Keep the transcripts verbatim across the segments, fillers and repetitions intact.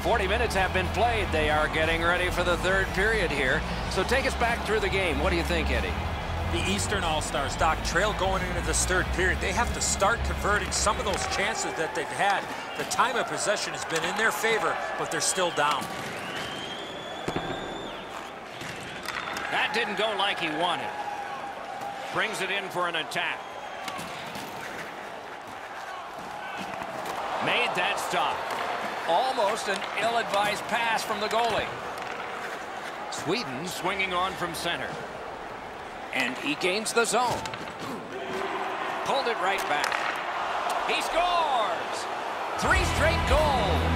forty minutes have been played. They are getting ready for the third period here. So take us back through the game. What do you think, Eddie? The Eastern All-Stars, Doc, trail going into this third period. They have to start converting some of those chances that they've had. The time of possession has been in their favor, but they're still down. That didn't go like he wanted. Brings it in for an attack. Made that stop. Almost an ill-advised pass from the goalie. Sweden swinging on from center. And he gains the zone. Pulled it right back. He scores! Three straight goals.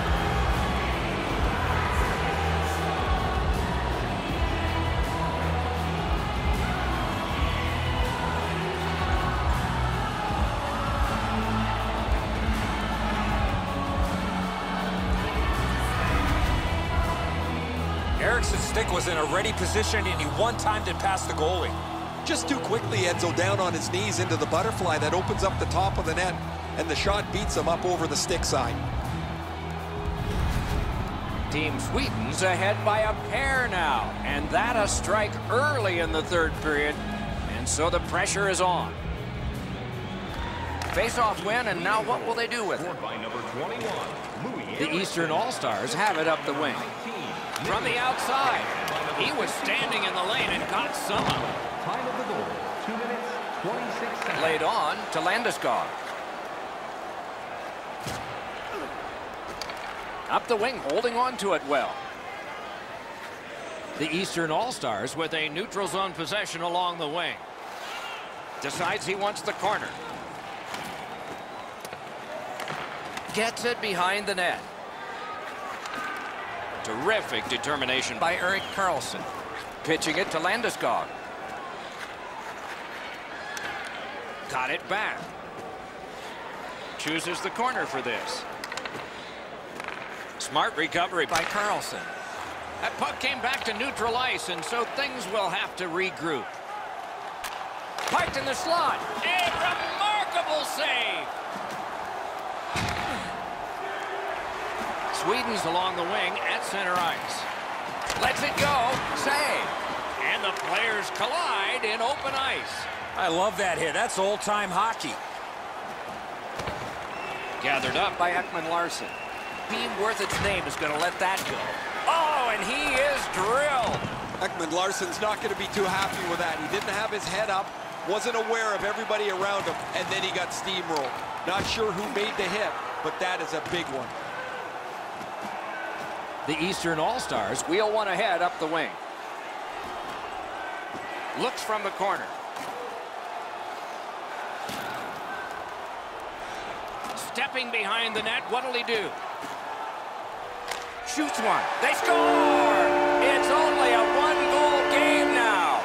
Ericsson's stick was in a ready position, and he one-timed it past the goalie. Just too quickly, Edzo, down on his knees into the butterfly. That opens up the top of the net, and the shot beats him up over the stick side. Team Sweden's ahead by a pair now, and that a strike early in the third period, and so the pressure is on. Face-off win, and now what will they do with it? The Eastern All-Stars have it up the wing. From the outside, he was standing in the lane and caught some of it. Time of the goal, two minutes, twenty-six seconds. Laid on to Landeskog. Up the wing, holding on to it well. The Eastern All-Stars with a neutral zone possession along the wing. Decides he wants the corner. Gets it behind the net. Terrific determination by Erik Karlsson. Pitching it to Landeskog. Got it back. Chooses the corner for this. Smart recovery by Karlsson. That puck came back to neutral ice, and so things will have to regroup. Parked in the slot. A remarkable save. Sweden's along the wing at center ice. Lets it go. Save. And the players collide in open ice. I love that hit. That's old-time hockey. Gathered up by Ekman Larsson. Being worth its name is going to let that go. Oh, and he is drilled. Ekman Larsson's not going to be too happy with that. He didn't have his head up, wasn't aware of everybody around him, and then he got steamrolled. Not sure who made the hit, but that is a big one. The Eastern All-Stars wheel one ahead up the wing. Looks from the corner. Stepping behind the net, what'll he do? Shoots one. They score! It's only a one-goal game now.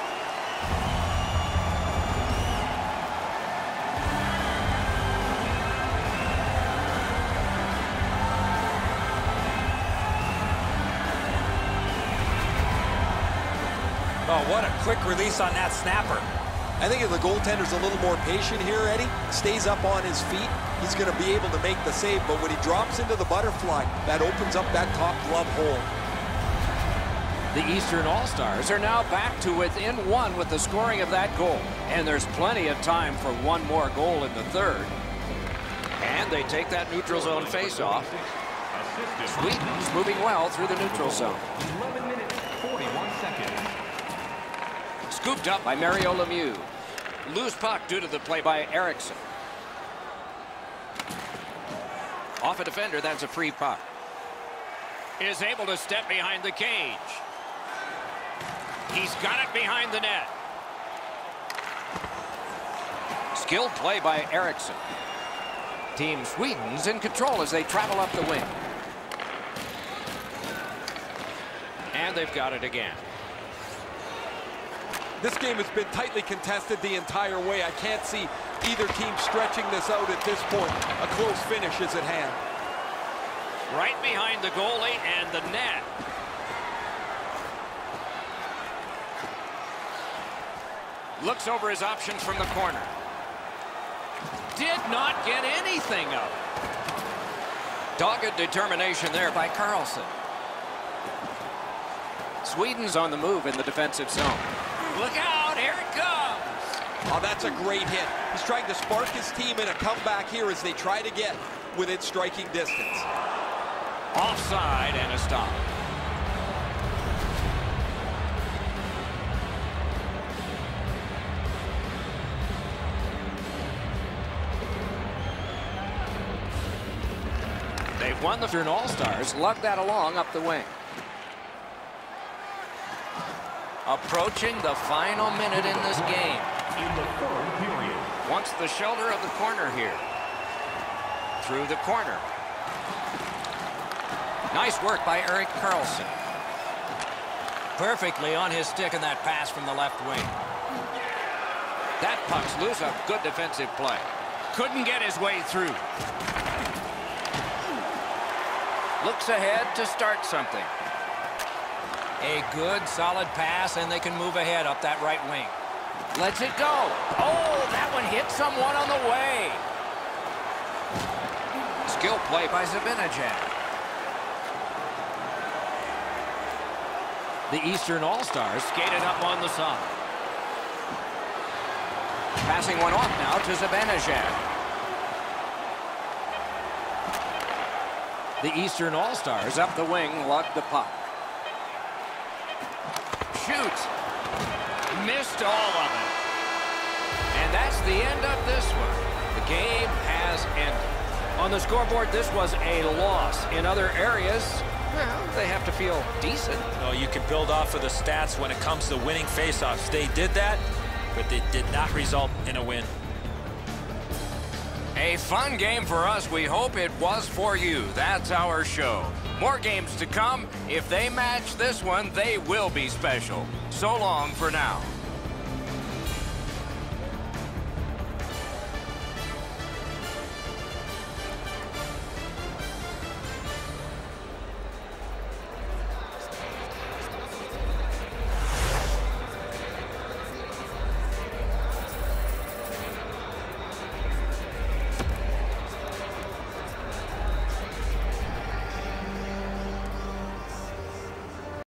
Oh, what a quick release on that snapper. I think if the goaltender's a little more patient here, Eddie, stays up on his feet, he's going to be able to make the save. But when he drops into the butterfly, that opens up that top glove hole. The Eastern All-Stars are now back to within one with the scoring of that goal. And there's plenty of time for one more goal in the third. And they take that neutral zone face-off. Sweden's moving well through the neutral zone. eleven minutes, forty-one seconds. Scooped up by Mario Lemieux. Loose puck due to the play by Eriksson. Off a defender, that's a free puck. Is able to step behind the cage. He's got it behind the net. Skilled play by Eriksson. Team Sweden's in control as they travel up the wing. And they've got it again. This game has been tightly contested the entire way. I can't see either team stretching this out at this point. A close finish is at hand. Right behind the goalie and the net. Looks over his options from the corner. Did not get anything up. Dogged determination there by Carlson. Sweden's on the move in the defensive zone. Look out, here it comes. Oh, that's a great hit. He's trying to spark his team in a comeback here as they try to get within striking distance. Offside and a stop. They've won the turn. All-Stars lug that along up the wing. Approaching the final minute in this game. In the third period. Wants the shoulder of the corner here. Through the corner. Nice work by Erik Karlsson. Perfectly on his stick in that pass from the left wing. That puck's loose. A good defensive play. Couldn't get his way through. Looks ahead to start something. A good, solid pass, and they can move ahead up that right wing. Lets it go. Oh, that one hit someone on the way. Skill play by Zibanejad. The Eastern All-Stars skated up on the side. Passing one off now to Zibanejad. The Eastern All-Stars up the wing lug the puck. Shoots. Missed all of it. And that's the end of this one. The game has ended. On the scoreboard, this was a loss. In other areas, well, they have to feel decent. No, you can build off of the stats when it comes to winning faceoffs. They did that, but they did not result in a win. A fun game for us. We hope it was for you. That's our show. More games to come. If they match this one, they will be special. So long for now.